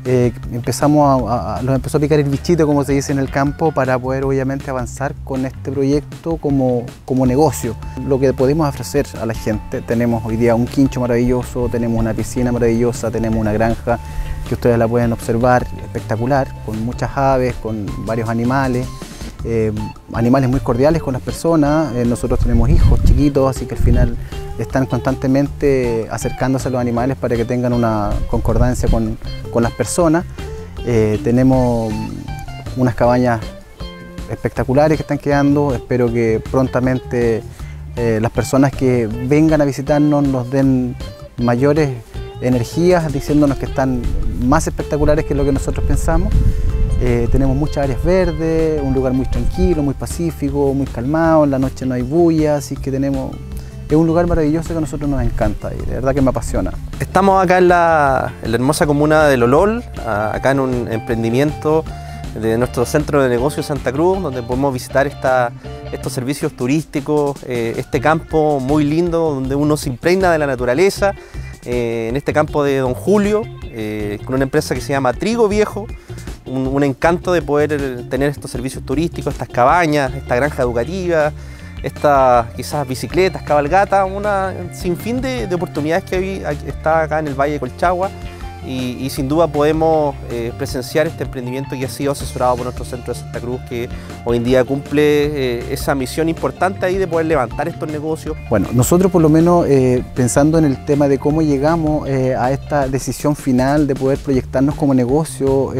nos empezó a picar el bichito, como se dice en el campo, para poder obviamente avanzar con este proyecto como negocio. Lo que podemos ofrecer a la gente: tenemos hoy día un quincho maravilloso, tenemos una piscina maravillosa, tenemos una granja que ustedes la pueden observar, espectacular, con muchas aves, con varios animales. Animales muy cordiales con las personas. Nosotros tenemos hijos chiquitos, así que al final están constantemente acercándose a los animales para que tengan una concordancia con las personas. Tenemos unas cabañas espectaculares que están quedando. Espero que prontamente las personas que vengan a visitarnos nos den mayores energías, diciéndonos que están más espectaculares que lo que nosotros pensamos. Tenemos muchas áreas verdes, un lugar muy tranquilo, muy pacífico, muy calmado. En la noche no hay bulla, así que es un lugar maravilloso que a nosotros nos encanta y de verdad que me apasiona. Estamos acá en la hermosa comuna de Lolol, acá en un emprendimiento de nuestro centro de negocios Santa Cruz, donde podemos visitar estos servicios turísticos, este campo muy lindo donde uno se impregna de la naturaleza, en este campo de Don Julio, con una empresa que se llama Trigo Viejo. Un encanto de poder tener estos servicios turísticos, estas cabañas, esta granja educativa, estas quizás bicicletas, cabalgatas, una sinfín de oportunidades que está acá en el Valle de Colchagua y sin duda podemos presenciar este emprendimiento que ha sido asesorado por nuestro centro de Santa Cruz, que hoy en día cumple esa misión importante ahí de poder levantar estos negocios. Bueno, nosotros por lo menos pensando en el tema de cómo llegamos a esta decisión final de poder proyectarnos como negocio,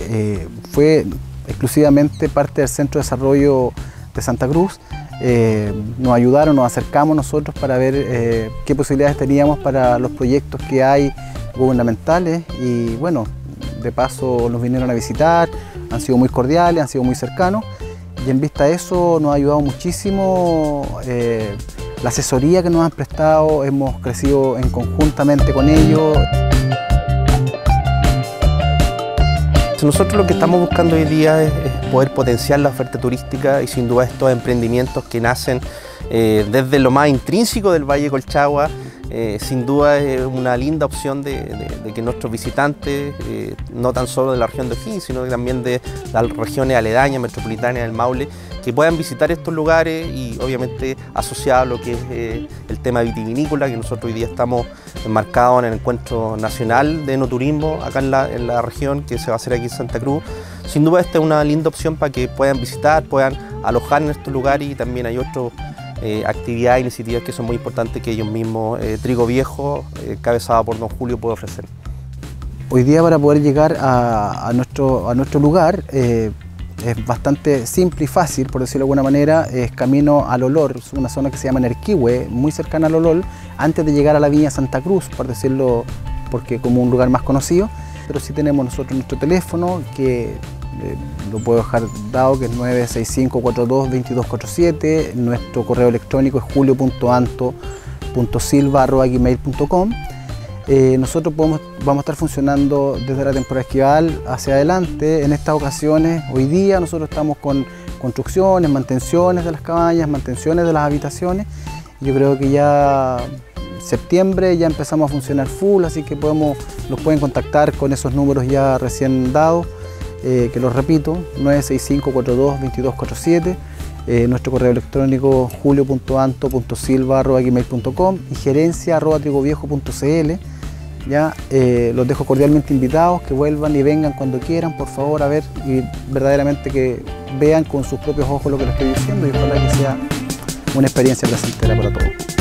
fue exclusivamente parte del Centro de Desarrollo de Santa Cruz. Nos ayudaron, nos acercamos nosotros para ver qué posibilidades teníamos para los proyectos que hay gubernamentales y bueno, de paso nos vinieron a visitar, han sido muy cordiales, han sido muy cercanos y en vista de eso nos ha ayudado muchísimo la asesoría que nos han prestado. Hemos crecido conjuntamente con ellos. Nosotros lo que estamos buscando hoy día es poder potenciar la oferta turística y sin duda estos emprendimientos que nacen desde lo más intrínseco del Valle de Colchagua. Sin duda es una linda opción de que nuestros visitantes, no tan solo de la región de O'Higgins, sino que también de las regiones aledañas, metropolitanas del Maule, que puedan visitar estos lugares y obviamente asociado a lo que es el tema vitivinícola, que nosotros hoy día estamos enmarcados en el encuentro nacional de enoturismo acá en la región, que se va a hacer aquí en Santa Cruz. Sin duda esta es una linda opción para que puedan visitar, puedan alojar en estos lugares y también hay otros actividades e iniciativas que son muy importantes que ellos mismos, Trigo Viejo, cabezado por Don Julio, puede ofrecer. Hoy día para poder llegar a nuestro lugar es bastante simple y fácil, por decirlo de alguna manera. Es camino a Lolol, es una zona que se llama Nerquihue, muy cercana a Lolol, antes de llegar a la Viña Santa Cruz, por decirlo, porque como un lugar más conocido. Pero sí tenemos nosotros nuestro teléfono, que lo puedo dejar dado, que es 965-42-2247. Nuestro correo electrónico es julio.anto.silva@gmail.com. Nosotros vamos a estar funcionando desde la temporada estival hacia adelante. En estas ocasiones, hoy día nosotros estamos con construcciones, mantenciones de las cabañas, mantenciones de las habitaciones. Yo creo que ya septiembre ya empezamos a funcionar full, así que nos pueden contactar con esos números ya recién dados, que los repito, 965-42-2247. Nuestro correo electrónico julio.anto.silva@gmail.com y gerencia@trigoviejo.cl. Ya los dejo cordialmente invitados, que vuelvan y vengan cuando quieran, por favor, a ver y verdaderamente que vean con sus propios ojos lo que les estoy diciendo y ojalá que sea una experiencia placentera para todos.